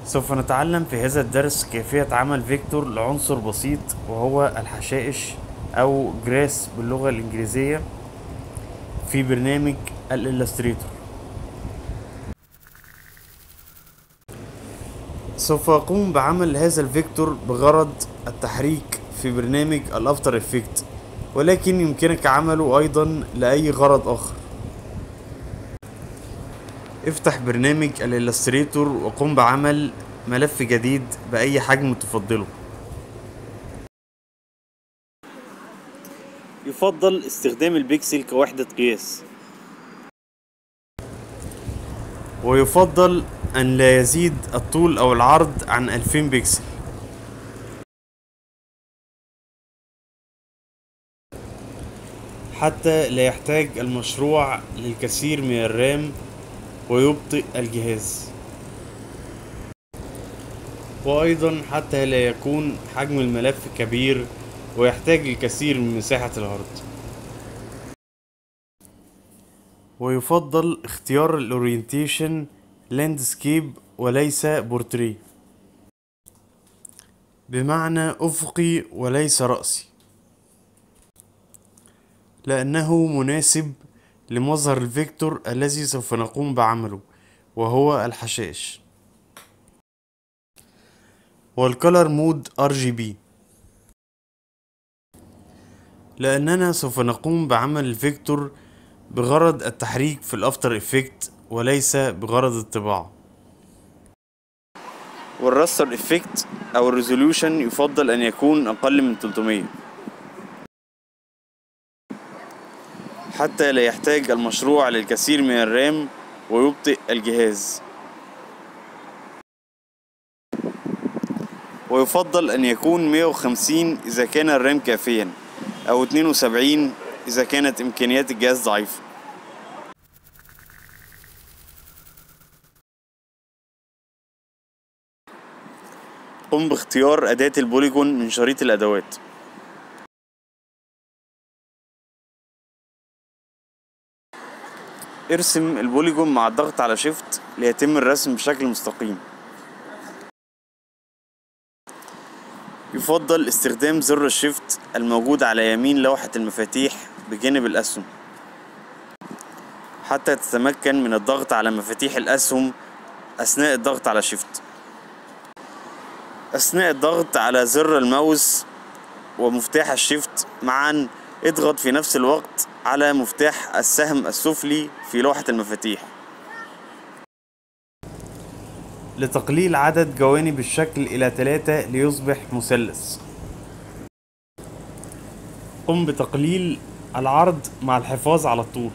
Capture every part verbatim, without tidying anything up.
سوف نتعلم في هذا الدرس كيفية عمل فيكتور لعنصر بسيط وهو الحشائش أو جراس باللغة الإنجليزية في برنامج الإلستريتور. سوف أقوم بعمل هذا الفيكتور بغرض التحريك في برنامج الأفتر إفكت، ولكن يمكنك عمله أيضا لأي غرض آخر. افتح برنامج الإلستريتور وقم بعمل ملف جديد بأي حجم تفضله. يفضل استخدام البكسل كوحدة قياس، ويفضل أن لا يزيد الطول أو العرض عن ألفين بكسل. حتى لا يحتاج المشروع للكثير من الرام ويبطئ الجهاز، وأيضا حتى لا يكون حجم الملف كبير ويحتاج الكثير من مساحة الهارد. ويفضل اختيار الاورينتيشن لاندسكيب وليس بورتريه، بمعنى أفقي وليس رأسي، لأنه مناسب لمظهر الفيكتور الذي سوف نقوم بعمله وهو الحشائش. والكولر مود ار جي بي، لأننا سوف نقوم بعمل الفيكتور بغرض التحريك في الافتر افكت وليس بغرض الطباعة. والراستر افكت او الريزولوشن يفضل ان يكون اقل من ثلاثمية حتى لا يحتاج المشروع للكثير من الرام ويبطئ الجهاز. ويفضل ان يكون مية وخمسين اذا كان الرام كافيا او اتنين وسبعين اذا كانت امكانيات الجهاز ضعيفة. قم باختيار أداة البوليجون من شريط الأدوات. ارسم البوليجون مع الضغط على شيفت ليتم الرسم بشكل مستقيم. يفضل استخدام زر الشيفت الموجود على يمين لوحة المفاتيح بجانب الأسهم حتى تتمكن من الضغط على مفاتيح الأسهم أثناء الضغط على شيفت. أثناء الضغط على زر الماوس ومفتاح الشيفت معا اضغط في نفس الوقت على مفتاح السهم السفلي في لوحة المفاتيح لتقليل عدد جوانب الشكل إلى ثلاثة ليصبح مثلث. قم بتقليل العرض مع الحفاظ على الطول.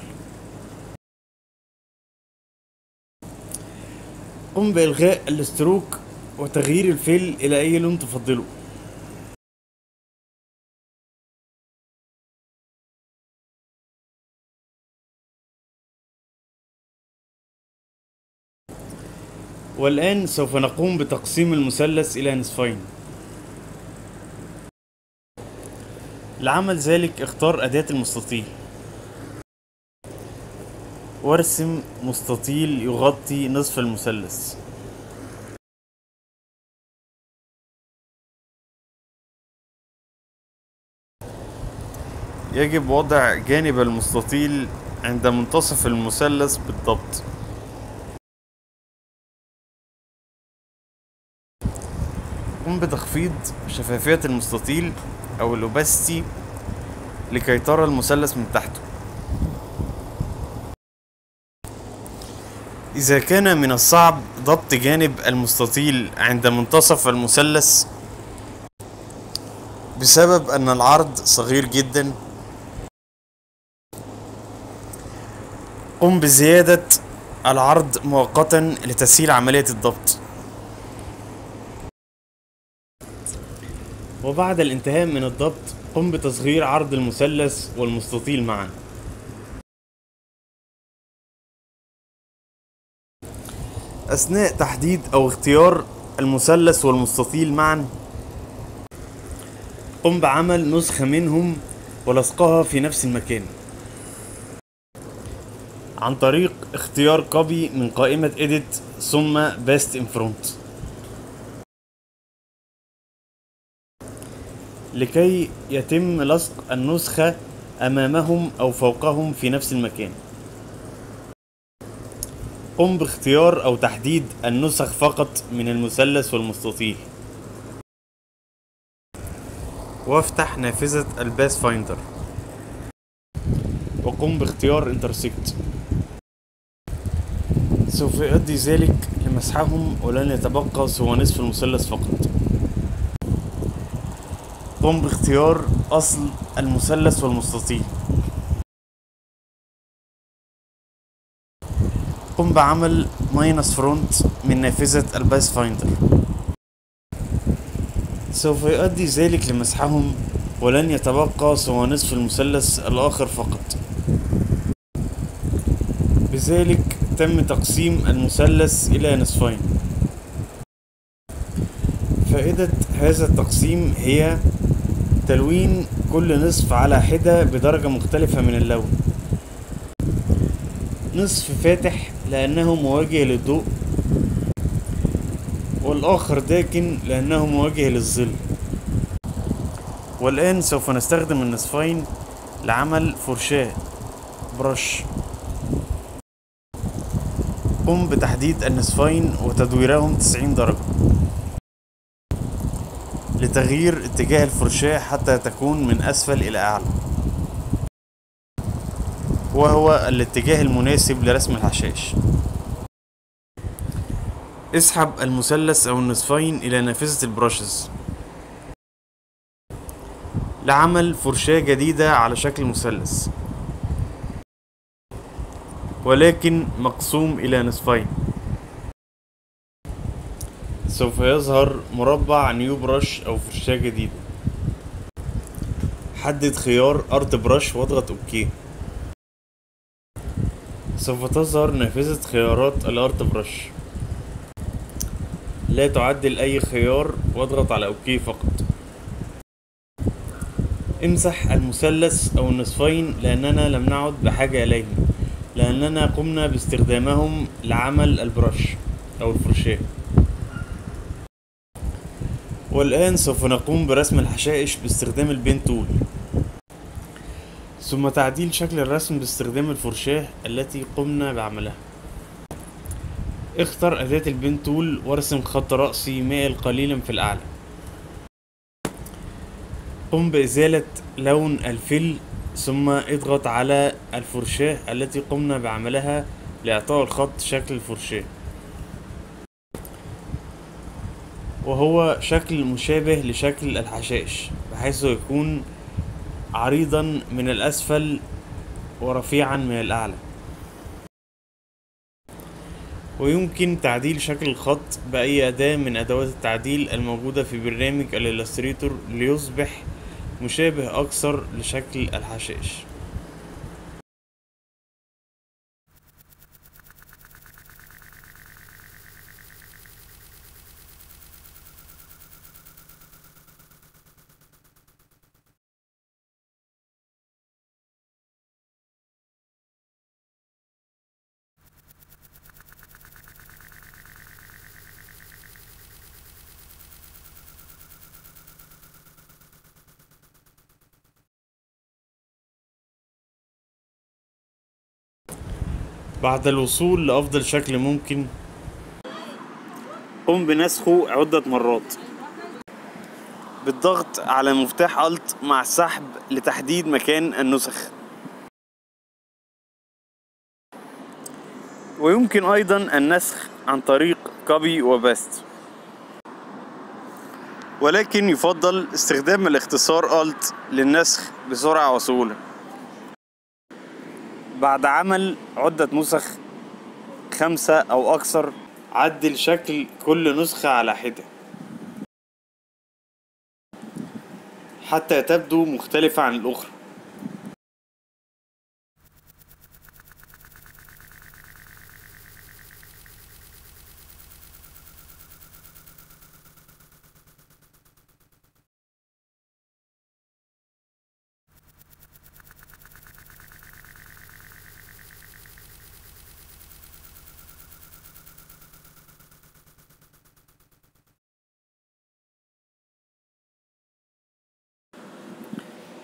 قم بإلغاء الستروك وتغيير الفيل إلى أي لون تفضله. والآن سوف نقوم بتقسيم المثلث إلى نصفين. لعمل ذلك اختار أداة المستطيل وارسم مستطيل يغطي نصف المثلث. يجب وضع جانب المستطيل عند منتصف المثلث بالضبط. قم بتخفيض شفافية المستطيل أو الأوباسيتي لكي ترى المثلث من تحته. إذا كان من الصعب ضبط جانب المستطيل عند منتصف المثلث بسبب أن العرض صغير جدا، قم بزيادة العرض مؤقتا لتسهيل عملية الضبط. وبعد الانتهاء من الضبط قم بتصغير عرض المثلث والمستطيل معا. أثناء تحديد أو اختيار المثلث والمستطيل معا قم بعمل نسخة منهم ولصقها في نفس المكان عن طريق اختيار كوبي من قائمة Edit ثم Paste in Front. لكي يتم لصق النسخة أمامهم أو فوقهم في نفس المكان. قم باختيار أو تحديد النسخ فقط من المثلث والمستطيل، وافتح نافذة الباث فايندر، وقم باختيار انترسكت. سوف يؤدي ذلك لمسحهم ولن يتبقى سوى نصف المثلث فقط. قم باختيار أصل المثلث والمستطيل. قم بعمل ماينس فرونت من نافذة الباث فايندر. سوف يؤدي ذلك لمسحهم ولن يتبقى سوى نصف المثلث الآخر فقط. بذلك تم تقسيم المثلث إلى نصفين. فائدة هذا التقسيم هي تلوين كل نصف على حدة بدرجة مختلفة من اللون. نصف فاتح لأنه مواجه للضوء، والآخر داكن لأنه مواجه للظل. والآن سوف نستخدم النصفين لعمل فرشاة برش. قم بتحديد النصفين وتدويرهم تسعين درجة لتغيير اتجاه الفرشاة حتى تكون من أسفل إلى أعلى، وهو الاتجاه المناسب لرسم الحشائش. اسحب المثلث أو النصفين إلى نافذة البراشز لعمل فرشاة جديدة على شكل مثلث، ولكن مقسوم إلى نصفين. سوف يظهر مربع نيو برش أو فرشاة جديدة. حدد خيار ارت برش واضغط اوكي. سوف تظهر نافذة خيارات الارت برش. لا تعدل اي خيار واضغط على اوكي فقط. امسح المثلث او النصفين لاننا لم نعد بحاجة اليهم، لاننا قمنا باستخدامهم لعمل البرش او الفرشاة. والان سوف نقوم برسم الحشائش باستخدام البين تول، ثم تعديل شكل الرسم باستخدام الفرشاة التي قمنا بعملها. اختر أداة البين تول وارسم خط رأسي مائل قليلا في الأعلى. قم بإزالة لون الفل ثم اضغط على الفرشاة التي قمنا بعملها لإعطاء الخط شكل الفرشاة، وهو شكل مشابه لشكل الحشائش بحيث يكون عريضا من الأسفل ورفيعا من الأعلى. ويمكن تعديل شكل الخط بأي أداة من أدوات التعديل الموجودة في برنامج الإلستريتور ليصبح مشابه أكثر لشكل الحشائش. بعد الوصول لأفضل شكل ممكن، قم بنسخه عدة مرات بالضغط على مفتاح ألت مع السحب لتحديد مكان النسخ. ويمكن أيضا النسخ عن طريق كوبي وباست، ولكن يفضل استخدام الاختصار ألت للنسخ بسرعة وسهولة. بعد عمل عدة نسخ خمسة أو أكثر، عدل شكل كل نسخة على حدة حتى تبدو مختلفة عن الأخرى.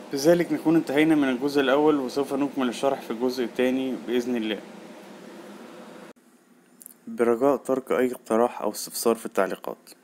بذلك نكون انتهينا من الجزء الأول، وسوف نكمل الشرح في الجزء الثاني بإذن الله. برجاء ترك أي اقتراح أو استفسار في التعليقات.